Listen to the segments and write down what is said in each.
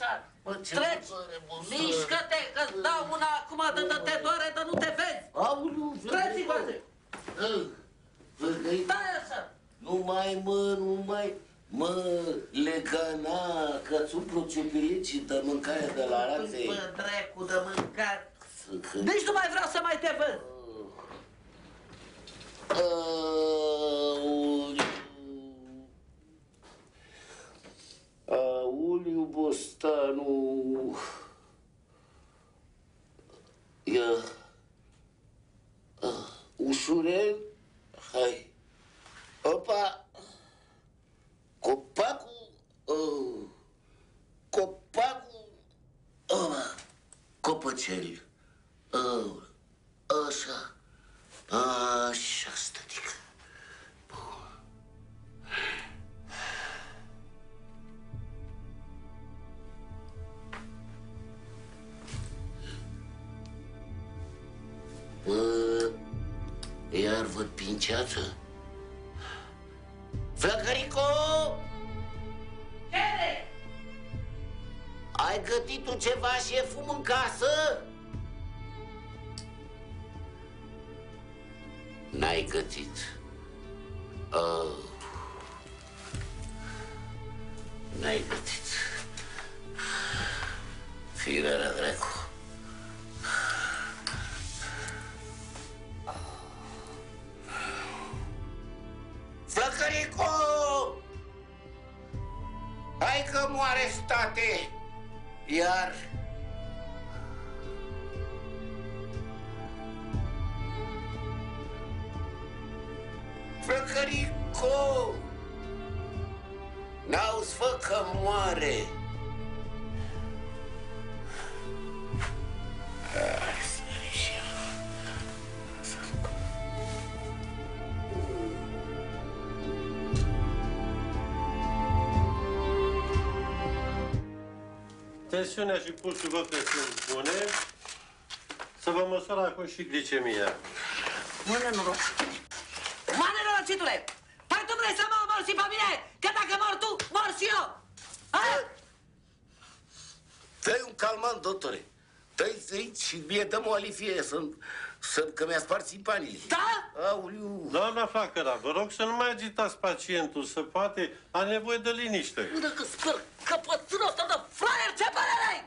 așa. Treci, mișcă-te, că-ți dau una acum de te doare, de nu te vezi. Aulu, Treci încoace. Stai așa. Nu mai, mă, nu mai... Mă, legana, că-ți umplu ciupilicii de mâncare de la rațe. Bă, dracu de mâncare. Nici nu mai vreau să mai te văd. Auliu Bostanu. Ia. Ușurel. Hai. Opa. Copacul. Copacul. Copăcel. Așa. Așa, stătică. Bă, iar văd pinceață. Flăcărico! Cere! Ai gătit tu ceva șeful în casă? N-ai gătit. N-ai gătit. Firea la dracu. Flăcărico! Hai că moare state! Iar... Flăcărico! N-auzi, fă că moare! Tensiunea și pulsul văd că sunt bune. Să vă măsor acum și glicemia. Mână noroc. Mână norocitule! Păi tu vrei să mă omori și pe mine? Că dacă mor tu, mor și eu! Dă-i un calmant, doctore. Dă-i și mie dăm o alifie că mi-a spart simpanile. Da? Auliu! Doamna Flacăra, vă rog să nu mai agitați pacientul, să poate, are nevoie de liniște. Dacă sper că pățânul ăsta de fraier, ce părere ai?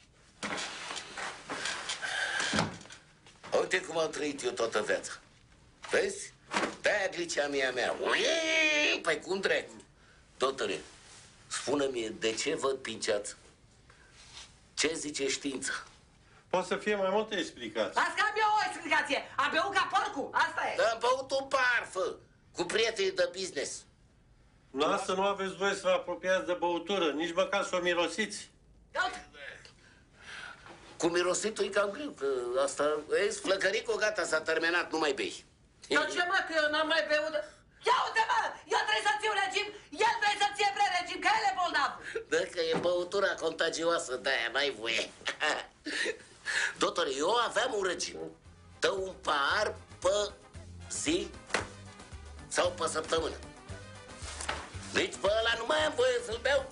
Uite cum am trăit eu toată viața. Vezi? De-aia glicemia mea. Păi cum dracu? Doctore, spune-mi, de ce văd pinceață? Ce zice știința? Poate să fie mai multe explicații. Las că am eu o explicație. Am beut ca porcul, asta e. Dar am băut o parfă cu prietenii de business. Noastră nu aveți voie să vă apropiați de băutură, nici măcar să o mirosiți. Cu mirositul e cam greu, că asta... Vezi, Flăcărico, gata, s-a terminat, nu mai bei. Dar ce, mă, că eu n-am mai beut? Ia uite, mă! Eu trebuie să țiu regim, el trebuie să ție pre-regim, că el e bolnav. Da, că e băutura contagioasă, de-aia n-ai voie. Doctore, eu aveam un regim. Dă un pahar pe zi sau pe săptămână. Deci pe ăla nu mai am voie să-l beau.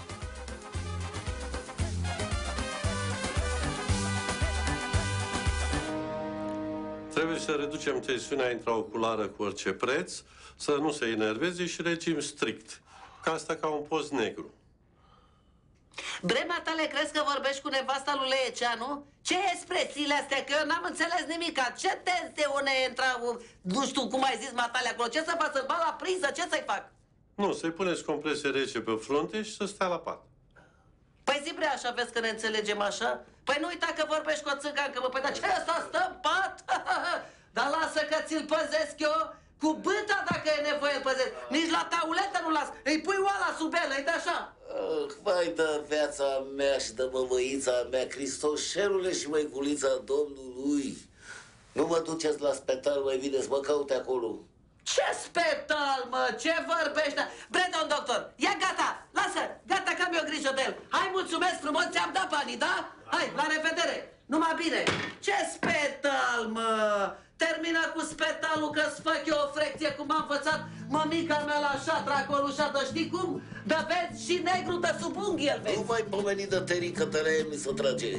Trebuie să reducem tensiunea intraoculară cu orice preț, să nu se enerveze și regim strict. Ca asta ca un post negru. Brema tale, crezi că vorbești cu nevasta lui Leeceanu? Ce expresiile astea? Că eu n-am înțeles nimica. Ce tensiune intra, nu știu cum ai zis, matale acolo? Ce să fac, să-l bag la priză? Ce să-i fac? Nu, să-i puneți comprese rece pe frunte și să stea la pat. Păi zi bre așa, vezi că ne înțelegem așa? Păi nu uita că vorbești cu o țăgancă, mă, păi dar ce ăsta stă în pat? Dar lasă că ți-l păzesc eu cu bâta dacă e nevoie îl păzesc. Nici la tauletă nu las, îi pui oala sub ele, uite așa. Vai de viața mea și de mămăița mea, Cristoșelule și măiculița Domnului. Nu mă duceți la spital, mai bine să mă caute acolo. Ce spital, mă? Ce vorbești? Bre, domn doctor, ia gata, lasă, gata că am eu grijă grijă de el. Hai, mulțumesc frumos, ți-am dat banii, da? Hai, la revedere! Numai bine! Ce spetal, mă! Termină cu spetalul că-ți fac eu o frecție cum am învățat mămica mea la șatra acolo, dă știi cum? Dă vezi și negru de sub unghi el, vezi? Nu mai pomeni de terică, tărea mi se trage.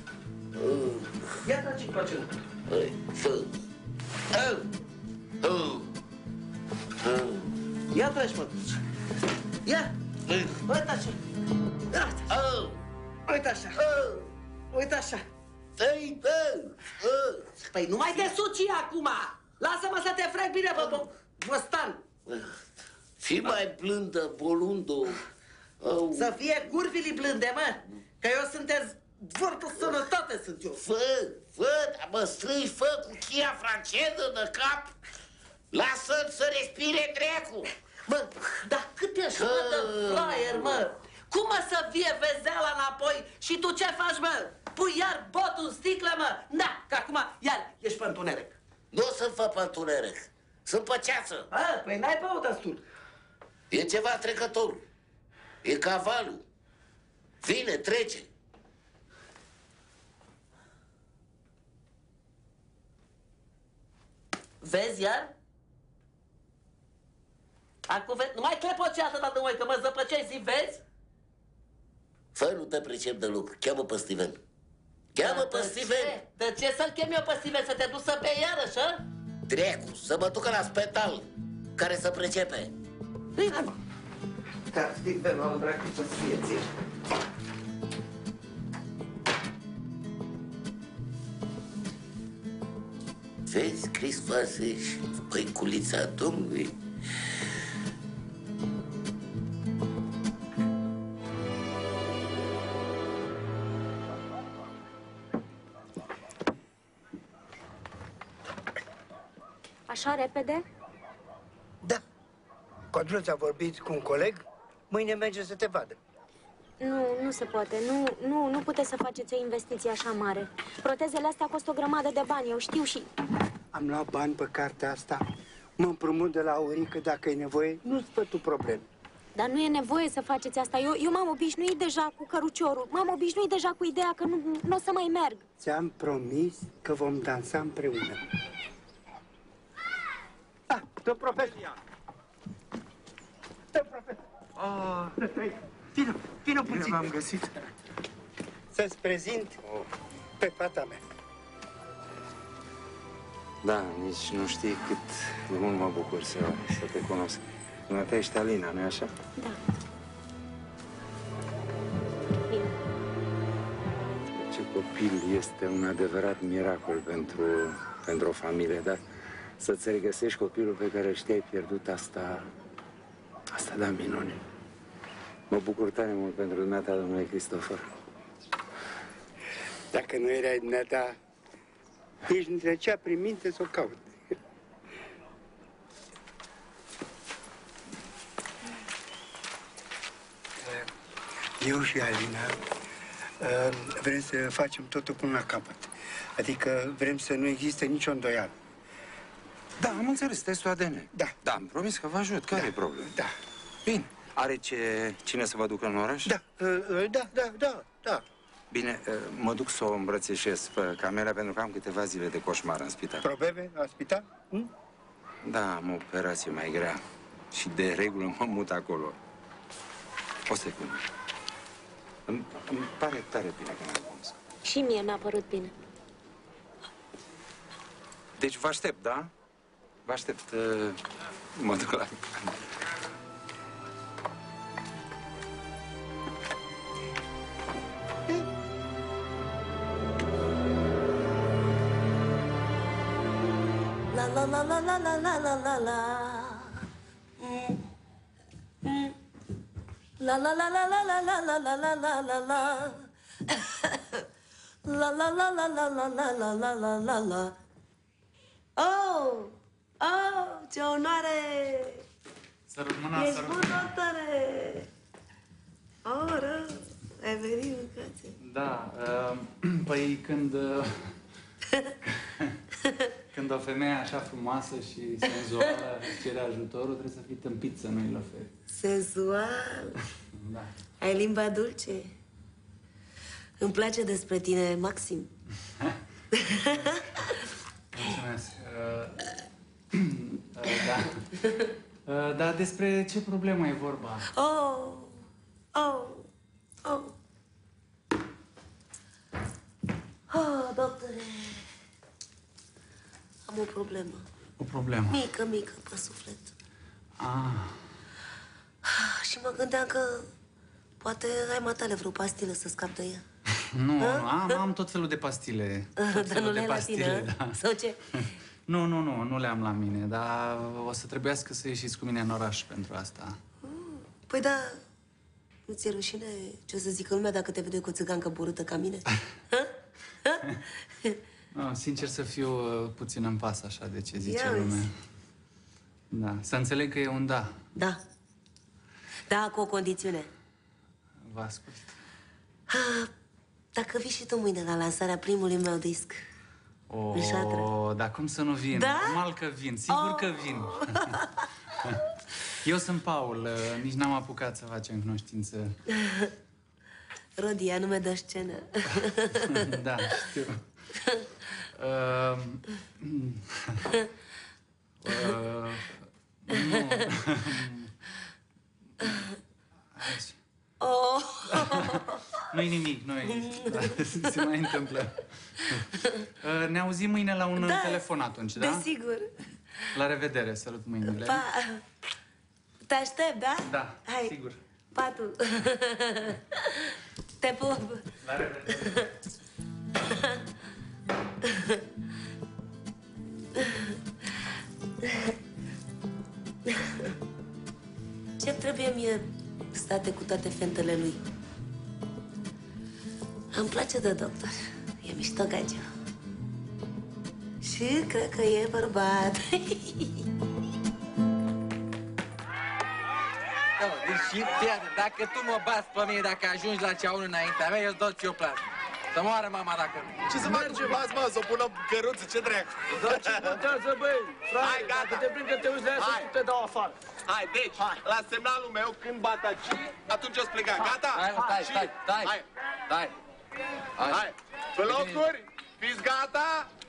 Ia tragi pe acela. Hai, fă. Ia tragi, mă. Ia! Uite așa! Uite așa! Uite așa! Păi nu mai te suci acum! Lasă-mă să te frec bine, bostan! Fii mai blândă, Bolundo! Să fie curvili blânde, mă! Că eu sunteți foarte sănătate, sunt eu! Fă, dar mă strâi, fă cu chia franceză de cap! Lasă-l să respire dracu! Mă, dar cât ești, mă, de flyer, mă! Cum mă să vie vezeala înapoi și tu ce faci, mă? Pui iar botul în sticlă, mă? Da, că acum iar ești pe întuneric. Nu o să-mi fă pe întuneric, sunt pe ceață. Păi n-ai băut destul. E ceva trecător. E cavalul. Vine, trece. Vezi iar? Acum vezi, nu mai clepoce atâta de măi, că mă zăpăceai, zi, vezi? Fă, nu te pricep de lucru. Cheamă pe Steven. Cheamă pe Steven. De ce să-l chem eu pe Steven? Să te duci să bei iarăși, a? Dracu, să mă ducă la spital, care să pricepe. Bine, mă. Ca Steven, al dracu să-ți fie ție. Vezi, Cristoase și păiculița Domnului? Așa repede? Da. Codruț a vorbit cu un coleg, mâine merge să te vadă. Nu se poate. Nu puteți să faceți o investiție așa mare. Protezele astea costă o grămadă de bani, eu știu și... Am luat bani pe cartea asta, mă împrumut de la Aurică dacă e nevoie, nu-ți fă tu probleme. Dar nu e nevoie să faceți asta. Eu m-am obișnuit deja cu căruciorul. M-am obișnuit deja cu ideea că nu o să mai merg. Ți-am promis că vom dansa împreună. Domn profesor! Domn profesor! Vino puțin. Bine v-am găsit. Să-ți prezint pe fata mea. Da, nici nu știi cât de mult mă bucur să te cunosc. Dumneata ești Alina, nu-i așa? Da. Bine. Ce copil este un adevărat miracol pentru o familie, dar să-ți regăsești copilul pe care știai pierdut, asta da minune. Mă bucur tare mult pentru dumneata, domnule Cristofor. Dacă nu erai dumneata, ești dintre cea prin minte să o caut. Eu și Alina vrem să facem totul până la capăt. Adică vrem să nu existe nicio îndoială. Da, am înțeles, testul ADN. Da. Da, am promis că vă ajut. Care e problema? Da. Bine. Are cine să vă ducă în oraș? Da. Bine, mă duc să o îmbrățișez pe Camila pentru că am câteva zile de coșmar în spital. Probleme la spital? Da, am o operație mai grea și de regulă mă mut acolo. O secundă. Îmi pare tare bine că m-am cunoscut. Și mie mi-a părut bine. Deci vă aștept, da? Vă aștept. Mă duc la... La la la la la la la la la. La la la la la la la la la la la la. La la la la la la la la la la la la. Oh, ce onoare! Sărut mâna, Ești sărut bun, doctore! Oh, rău, ai venit în cățe. Da, păi când o femeie așa frumoasă și senzuală îți cere ajutorul, trebuie să fii tâmpit să nu-i oferi. Senzual? Da. Ai limba dulce. Îmi place despre tine, Maxim. Mulțumesc. Da. Dar despre ce problemă e vorba? Doctore, am o problemă. O problemă? Mică, mică, pe suflet. Ah. Și mă gândeam că poate ai matale vreo pastilă să scap de ea. Nu, am tot felul de pastile. Dar nu le ai la tine, da. Sau ce? Nu le am la mine, dar o să trebuiască să ieșiți cu mine în oraș pentru asta. Păi da, nu ți-e rușine ce o să zică lumea dacă te vede cu o țigancă borâtă ca mine? No, sincer să fiu puțin în pas așa de ce zice Ia lumea. uzi. Da, să înțeleg că e un da. Da. Da, cu o condițiune. Vă ascult. Dacă vii și tu mâine la lansarea primului meu disc. În Șadră. Dar cum să nu vin? Da? Normal că vin, sigur că vin. Eu sunt Paul, nici n-am apucat să facem cunoștință. Rodia, nume de scenă. Da, știu. Nu. Nu-i nimic, nu-i nimic. Da, se mai întâmplă. Ne auzim mâine la un telefon atunci, da? Desigur. La revedere, salut mâinile. Pa. Te aștept, da? Da, hai. Sigur. Patul. Te pup. La revedere. Ce-mi trebuie mie state cu toate fentele lui? Îmi place de doctor. E mișto gagiu. Și cred că e bărbat. Deci, fiată, dacă tu mă bați pe mine, dacă ajungi la cea unul înaintea mea, eu îți dau ți-o plasă. Să moară mama dacă nu. Ce să merge, bați, mă, să o pună căruță, ce dracu? Dar ce contează, băi? Frate, dacă te prind că te uiți la ea, să te dau afară. Hai, deci, la semnalul meu, când bat aici, atunci o pleca. Gata? Hai, stai. Hai. Pe locuri, fiți gata?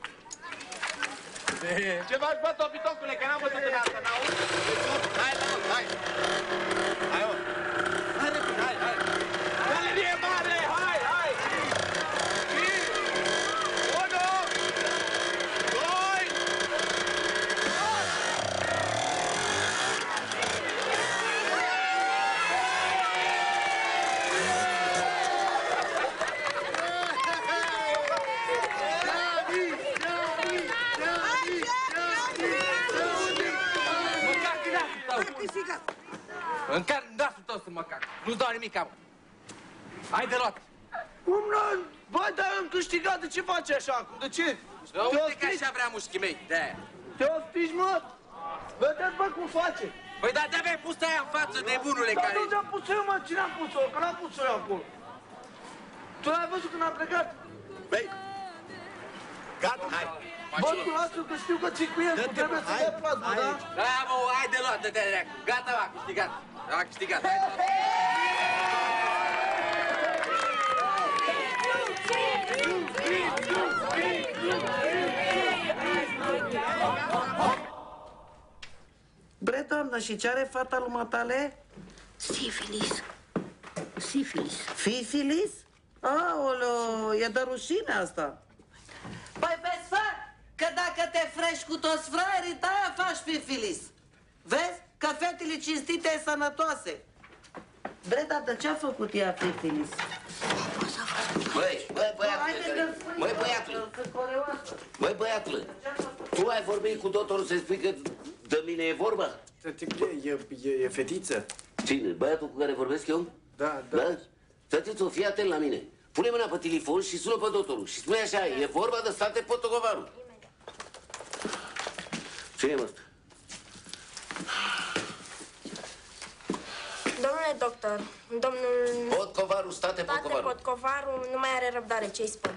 Ce faci, bă, topitocule, că n-am văzut în asta, n-auzi? Hai, hai. Hai, mă. Hai, repede, hai. Galerie mare, hai. Și 1, 2, În care nasul tău să mă cac. Nu-ți dau nimic, mă. Hai de luat. Cum nu? Băi, dar am câștigat, de ce faci așa acum? De ce? Uite că așa vrea mușchii mei, de-aia. Te ostici, mă? Vedeți, bă, cum face? Păi, dar de-abia ai pus aia în față, nebunule, Dar care nu te-am pus eu, mă, cine am pus-o? Că n-am pus-o eu acolo. Tu l-ai văzut când am plecat? băi, gata, hai. Bă, tu lasă că știu că ții cu el, tu trebuie să dai plasmă, da? Da, mă, hai de luat, de-te dracu. Gata, m-a câștigat. A câștigat, hai. Bre, doamnă, și ce are fata lui matale? Sifilis. Fifilis? Aoleo, e de rușine asta. Păi, vezi, fă, că dacă te frești cu toți fraierii, de-aia faci fifilis. Vezi? Că fetele cinstite e sănătoase. Bre, dar de ce a făcut ea fifilis? Băi, băiatule, tu ai vorbit cu doctorul să-i spui că de mine e vorba? E fetiță. Cine? Băiatul cu care vorbesc eu? Da? Tătițu, fii atent la mine. Pune mâna pe telefon și sună pe doctorul și spune așa, e vorba de State Potcovaru. Cine e ăsta? Domnule doctor, domnul Potcovaru, State Potcovaru. Potcovaru nu mai are răbdare, ce-i spun?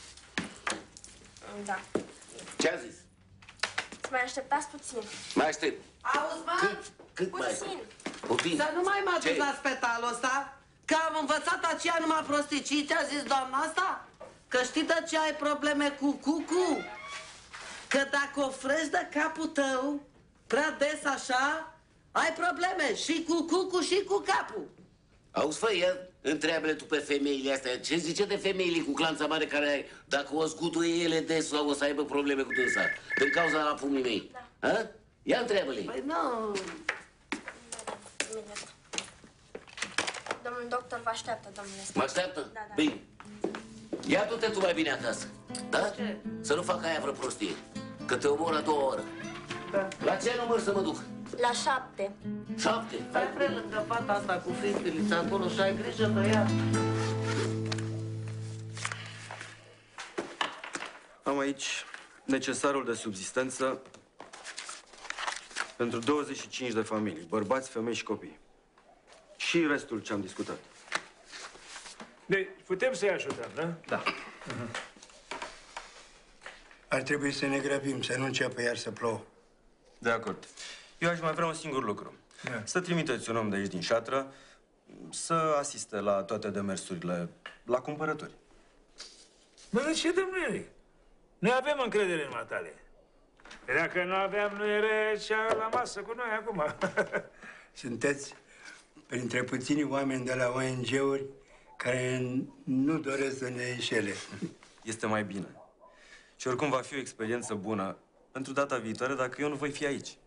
Da. Ce a zis? Să mai așteptați puțin. Mai aștept. Auzi, mă? Cât mai? Puțin. Poftim. Să nu mai mă duci la spitalul ăsta, că am învățat aceea numai prostii. Și ți-a zis doamna asta? Că știi de ce ai probleme cu cucu? Că dacă o frăgi de capul tău prea des așa, ai probleme și cu cucu și cu capul. Auzi, fă, ia întreabă-le tu pe femeile astea. Ce zice de femeile cu clanța mare care, dacă o scutuie ele des, o să aibă probleme cu dânsa? Din cauza la pumnii mei. Da. Ha? Ia întreabă-le. Păi nu. Domnul doctor vă așteaptă, domnule Stănescu. Mă așteaptă? Da, da. Bine. Ia du-te tu mai bine acasă. Da? Ce? Să nu facă aia vreo prostie. Că te omor la 2 ore. Da. La ce număr să mă duc? La 7. 7? Stai pre lângă fata asta cu friștilița acolo și ai grijă de ea. Am aici necesarul de subzistență pentru 25 de familii, bărbați, femei și copii. Și restul ce am discutat. Deci, putem să-i ajutăm, da? Da. Ar trebui să ne grăbim, să nu înceapă iar să plouă. De acord. Eu aș mai vrea un singur lucru. Da. Să trimiteți un om de aici din șatră să asiste la toate demersurile, la cumpărături. Bă, de ce, domnule? Noi avem încredere în matale. Dacă nu aveam, nu era cea la masă cu noi acum. Sunteți printre puținii oameni de la ONG-uri care nu doresc să ne înșele. Este mai bine. Și oricum va fi o experiență bună pentru data viitoare dacă eu nu voi fi aici.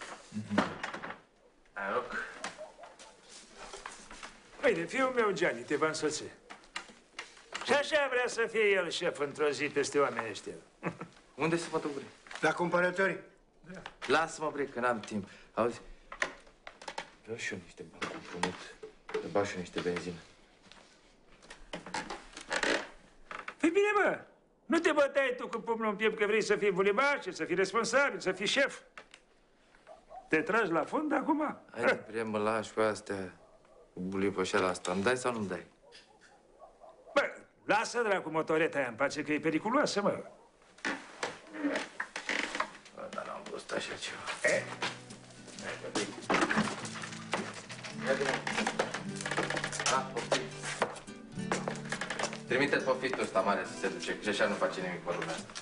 Uite, fiul meu, Gianni, te va însoți. Și așa vrea să fie el șef într-o zi peste oamenii ăștia. Unde se poate opri? La cumpărători? Da. Lasă-mă, bre, că n-am timp. Auzi? Vreau și eu niște bani cu împrumut. Să bag și eu niște benzină. Păi bine, bă! Nu te bătai tu cu pumnul în piept că vrei să fii bulibaș, să fii responsabil, să fii șef. Te tragi la fund acum? Haide, prieten, mă lași cu astea, cu bulipășeala asta. Îmi dai sau nu-mi dai? Bă, lasă dracu motoreta aia în pace, că e periculoasă, mă. Bă, dar n-am văzut așa ceva. Poftit. Trimite-ți pofitul ăsta mare să se duce, că așa nu face nimic pe lumea asta.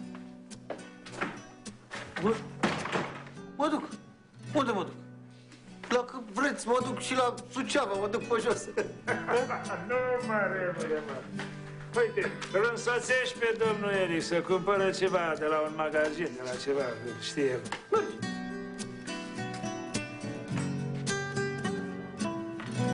Bă, mă duc. Unde mă duc? Dacă vreți, mă duc și la Suceava, mă duc pe jos. Nu, mare, mă. Uite, îl însoțești pe domnul Eric să cumpără ceva de la un magazin, de la ceva, știe el.